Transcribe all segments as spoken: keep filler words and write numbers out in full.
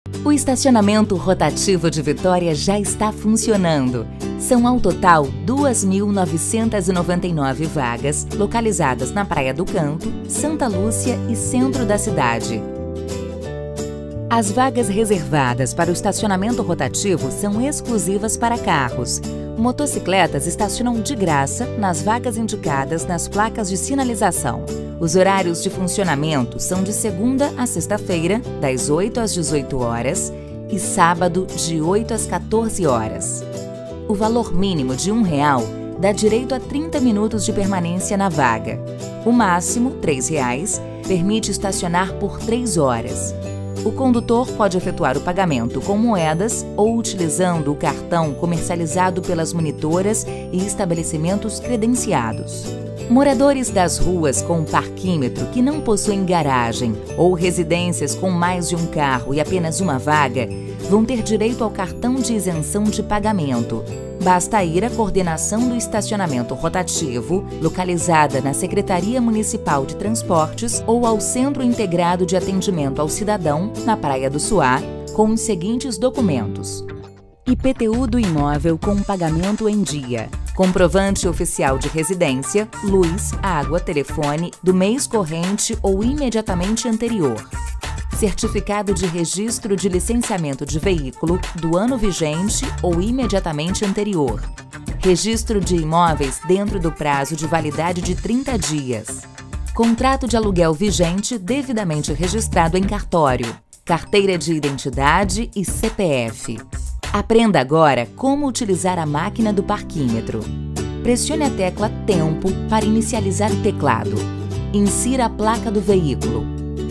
O estacionamento rotativo de Vitória já está funcionando. São ao total duas mil novecentas e noventa e nove vagas localizadas na Praia do Canto, Santa Lúcia e centro da cidade. As vagas reservadas para o estacionamento rotativo são exclusivas para carros. Motocicletas estacionam de graça nas vagas indicadas nas placas de sinalização. Os horários de funcionamento são de segunda a sexta-feira, das oito às dezoito horas, e sábado, de oito às quatorze horas. O valor mínimo de um real dá direito a trinta minutos de permanência na vaga. O máximo, três reais, permite estacionar por três horas. O condutor pode efetuar o pagamento com moedas ou utilizando o cartão comercializado pelas monitoras e estabelecimentos credenciados. Moradores das ruas com parquímetro que não possuem garagem ou residências com mais de um carro e apenas uma vaga vão ter direito ao cartão de isenção de pagamento. Basta ir à coordenação do estacionamento rotativo, localizada na Secretaria Municipal de Transportes, ou ao Centro Integrado de Atendimento ao Cidadão, na Praia do Suá, com os seguintes documentos: I P T U do imóvel com pagamento em dia, comprovante oficial de residência, luz, água, telefone, do mês corrente ou imediatamente anterior, certificado de registro de licenciamento de veículo do ano vigente ou imediatamente anterior, registro de imóveis dentro do prazo de validade de trinta dias, contrato de aluguel vigente devidamente registrado em cartório, carteira de identidade e C P F. Aprenda agora como utilizar a máquina do parquímetro. Pressione a tecla Tempo para inicializar o teclado. Insira a placa do veículo.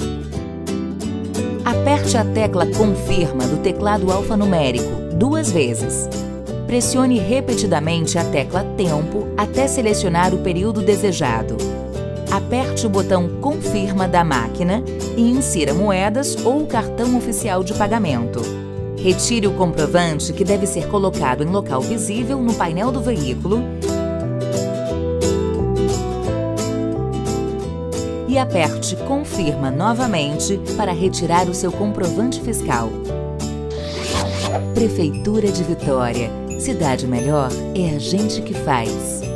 Aperte a tecla Confirma do teclado alfanumérico duas vezes. Pressione repetidamente a tecla Tempo até selecionar o período desejado. Aperte o botão Confirma da máquina e insira moedas ou cartão oficial de pagamento. Retire o comprovante, que deve ser colocado em local visível no painel do veículo, e aperte Confirma novamente para retirar o seu comprovante fiscal. Prefeitura de Vitória. Cidade melhor é a gente que faz.